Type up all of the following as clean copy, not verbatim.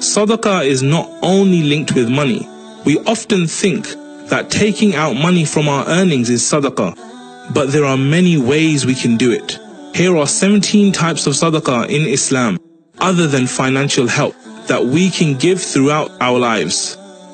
Sadaqah is not only linked with money. We often think that taking out money from our earnings is sadaqah, but there are many ways we can do it. Here are 17 types of sadaqah in Islam, other than financial help, that we can give throughout our lives.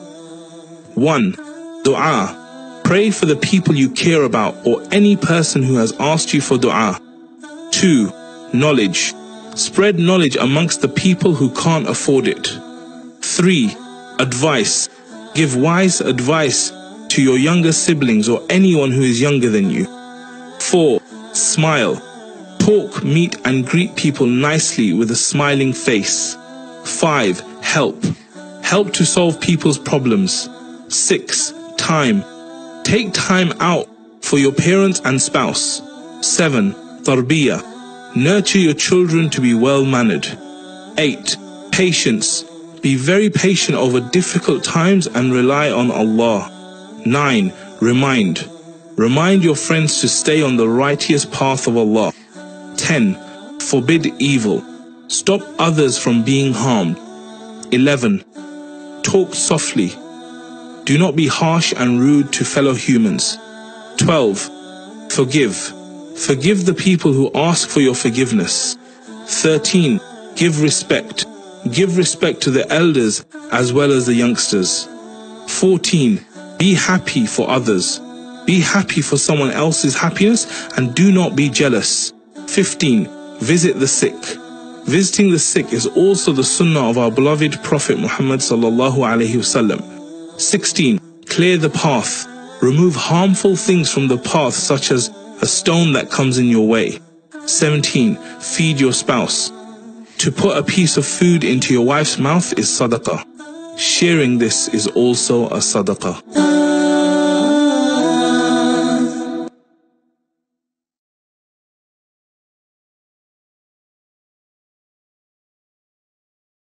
1. Dua. Pray for the people you care about or any person who has asked you for dua. 2. Knowledge. Spread knowledge amongst the people who can't afford it. 3. Advice. Give wise advice to your younger siblings or anyone who is younger than you. 4. Smile. Talk, meet and greet people nicely with a smiling face. 5. Help. Help to solve people's problems. 6. Time. Take time out for your parents and spouse. 7. Tarbiyah. Nurture your children to be well-mannered. 8. Patience. Be very patient over difficult times and rely on Allah. 9. Remind. Remind your friends to stay on the righteous path of Allah. 10. Forbid evil. Stop others from being harmed. 11. Talk softly. Do not be harsh and rude to fellow humans. 12. Forgive. Forgive the people who ask for your forgiveness. 13. Give respect. Give respect to the elders as well as the youngsters. 14. Be happy for others. Be happy for someone else's happiness and do not be jealous. 15. Visit the sick. Visiting the sick is also the sunnah of our beloved Prophet Muhammad sallallahu alaihi wasallam. 16. Clear the path. Remove harmful things from the path, such as a stone that comes in your way. 17. Feed your spouse. To put a piece of food into your wife's mouth is sadaqah. Sharing this is also a sadaqah.